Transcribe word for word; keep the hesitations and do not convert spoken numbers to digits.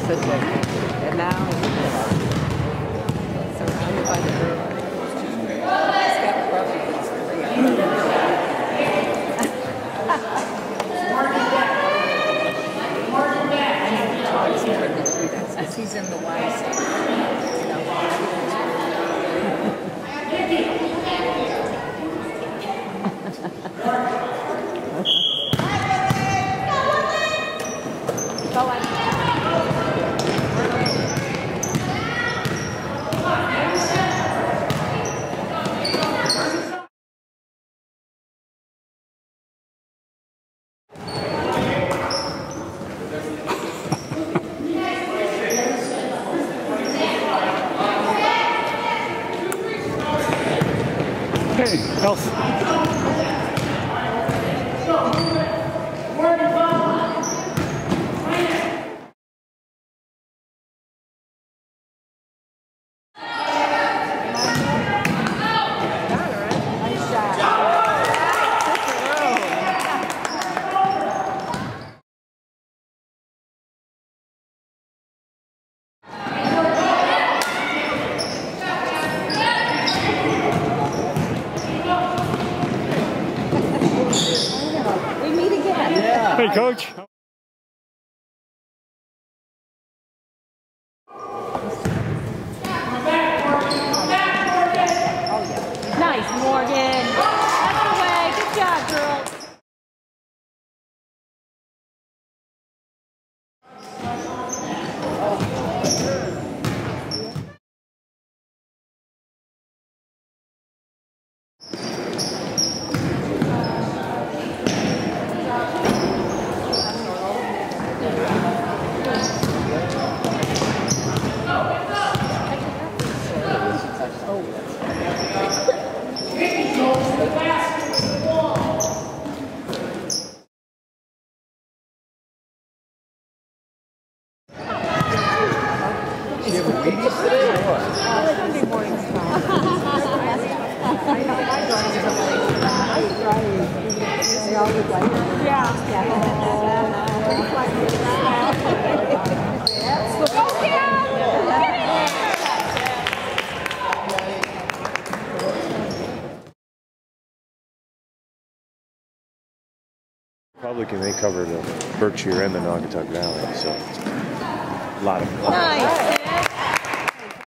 such a, and now surrounded by the girls. It's got brother that's great. He's in the Y section. Hey, health. Hey, Coach. Nice, Morgan. That's the way. Good job, girls. Sunday morning's fun. I know my daughters are like, they all look like that. Yeah. Republican, they cover the Berkshire and the Naugatuck Valley, so it's a lot of. Nice.